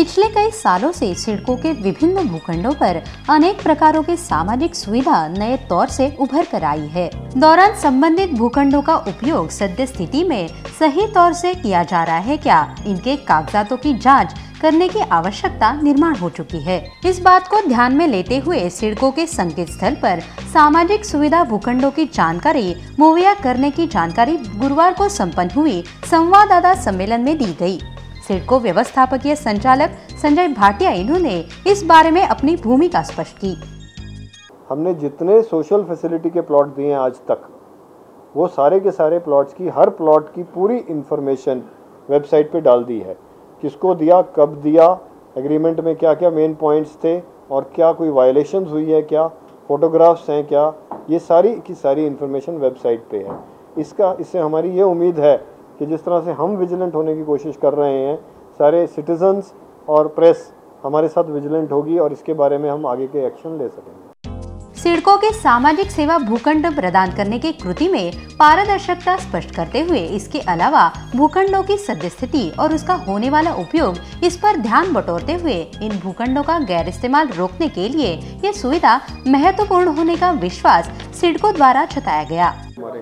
पिछले कई सालों से सिडको के विभिन्न भूखंडों पर अनेक प्रकारों की सामाजिक सुविधा नए तौर से उभर कर आई है। दौरान संबंधित भूखंडों का उपयोग सद्य स्थिति में सही तौर से किया जा रहा है क्या, इनके कागजातों की जांच करने की आवश्यकता निर्माण हो चुकी है। इस बात को ध्यान में लेते हुए सिडको के संकेत स्थल पर सामाजिक सुविधा भूखंडों की जानकारी मुहैया करने की जानकारी गुरुवार को संपन्न हुई संवाददाता सम्मेलन में दी गई। सिडको व्यवस्थापकीय संचालक संजय भाटिया इन्होंने इस बारे में अपनी भूमिका स्पष्ट की। हमने जितने सोशल फैसिलिटी के प्लॉट दिए हैं आज तक, वो सारे के सारे प्लॉट्स की हर प्लॉट की पूरी इंफॉर्मेशन वेबसाइट पे डाल दी है। किसको दिया, कब दिया, एग्रीमेंट में क्या क्या मेन पॉइंट्स थे और क्या कोई वायलेशंस हुई है, क्या फोटोग्राफ्स हैं, क्या, ये सारी की सारी इंफॉर्मेशन वेबसाइट पे है। इससे हमारी ये उम्मीद है कि जिस तरह से हम विजिलेंट होने की कोशिश कर रहे हैं, सारे सिटीजन्स और प्रेस हमारे साथ विजिलेंट होगी और इसके बारे में हम आगे के एक्शन ले सकेंगे। सिडको के सामाजिक सेवा भूखंड प्रदान करने की कृति में पारदर्शिता स्पष्ट करते हुए इसके अलावा भूखंडों की सद्य स्थिति और उसका होने वाला उपयोग, इस पर ध्यान बटोरते हुए इन भूखंडों का गैर इस्तेमाल रोकने के लिए ये सुविधा महत्वपूर्ण होने का विश्वास सिडको द्वारा जताया गया।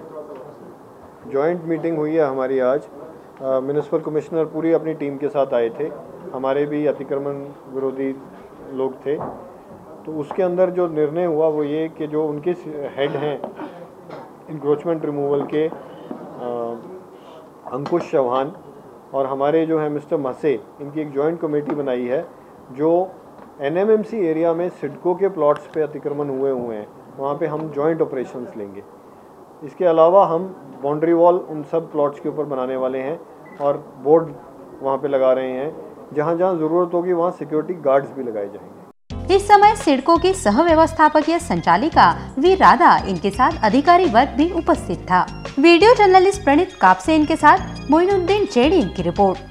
जॉइंट मीटिंग हुई है हमारी आज। म्युनिसिपल कमिश्नर पूरी अपनी टीम के साथ आए थे, हमारे भी अतिक्रमण विरोधी लोग थे। तो उसके अंदर जो निर्णय हुआ वो ये कि जो उनके हेड हैं इंक्रोचमेंट रिमूवल के अंकुश चौहान और हमारे जो है मिस्टर मसे, इनकी एक जॉइंट कमेटी बनाई है जो एनएमएमसी एरिया में सिडको के प्लॉट्स पे अतिक्रमण हुए हैं, वहाँ पे हम जॉइंट ऑपरेशंस लेंगे। इसके अलावा हम बाउंड्री वॉल उन सब प्लॉट्स के ऊपर बनाने वाले हैं और बोर्ड वहाँ पे लगा रहे हैं। जहाँ जहाँ ज़रूरत होगी वहाँ सिक्योरिटी गार्ड्स भी लगाए जाएंगे। इस समय सिडको की सह व्यवस्थापकीय संचालिका वी राधा, इनके साथ अधिकारी वर्ग भी उपस्थित था। वीडियो जर्नलिस्ट प्रणीत कापसे इनके साथ मोइनुद्दीन जेडी की रिपोर्ट।